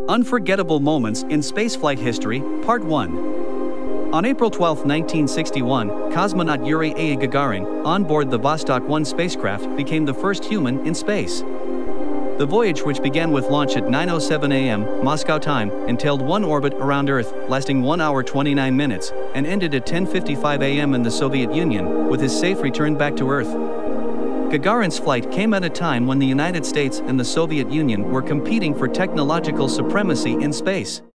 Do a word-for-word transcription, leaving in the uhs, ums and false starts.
Unforgettable Moments in Spaceflight History, Part one. On April twelfth, nineteen sixty-one, cosmonaut Yuri A. Gagarin, on board the Vostok one spacecraft, became the first human in space. The voyage, which began with launch at nine oh seven a m Moscow time, entailed one orbit around Earth, lasting one hour twenty-nine minutes, and ended at ten fifty-five a m in the Soviet Union, with his safe return back to Earth. Gagarin's flight came at a time when the United States and the Soviet Union were competing for technological supremacy in space.